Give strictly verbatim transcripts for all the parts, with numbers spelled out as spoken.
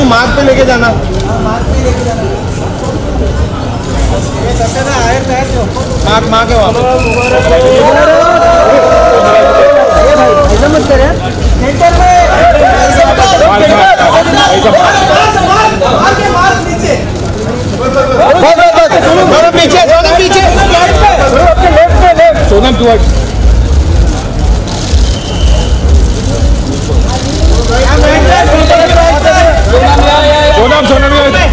मार्ग पे लेके जाना। मार्ग मार्ग है वहाँ पे। ऐसा मत कर यार। सेंटर में थोड़ा पीछे, थोड़ा पीछे। सोनम टुवर्ड सोनम सोनम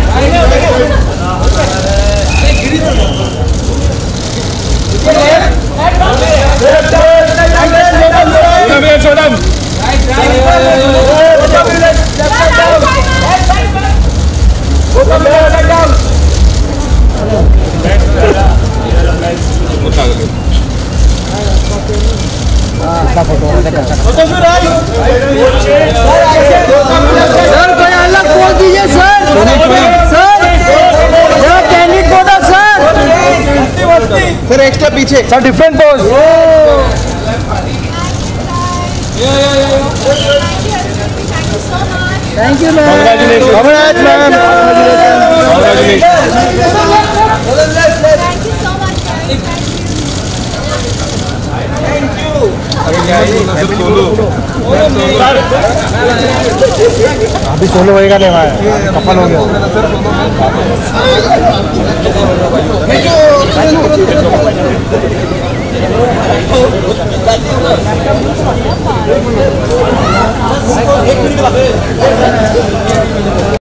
सोनम सर कोई अलग बोल दीजिए सर। सर कैंडिडेट बोला सर। सर एक्स्ट्रा पीछे sir, different pose. Thank you ma'am. Congratulations अभी सोलो होएगा नहीं भाई, कपल हो गया।